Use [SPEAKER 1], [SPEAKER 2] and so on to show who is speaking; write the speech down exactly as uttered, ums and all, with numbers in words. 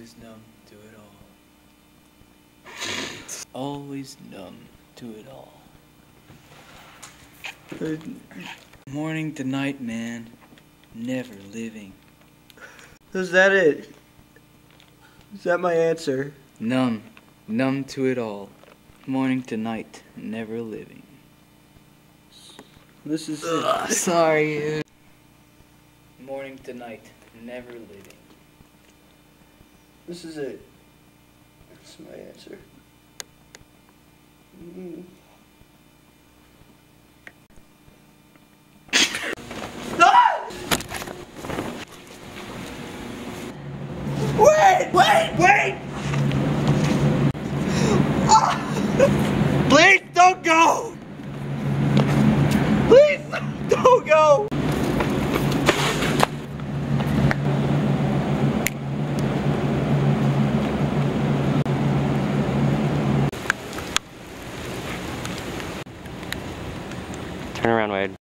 [SPEAKER 1] always numb to it all. Always numb to it all. Morning to night, man. Never living.
[SPEAKER 2] Is that it? Is that my answer?
[SPEAKER 1] Numb. Numb to it all. Morning to night. Never living.
[SPEAKER 2] This is
[SPEAKER 1] Ugh,
[SPEAKER 2] it.
[SPEAKER 1] sorry. Morning to night. Never living.
[SPEAKER 2] This is it. That's my answer. Mm. Wait! Wait! Wait! Ah! Please don't go! Please don't go!
[SPEAKER 3] Turn around, Wade.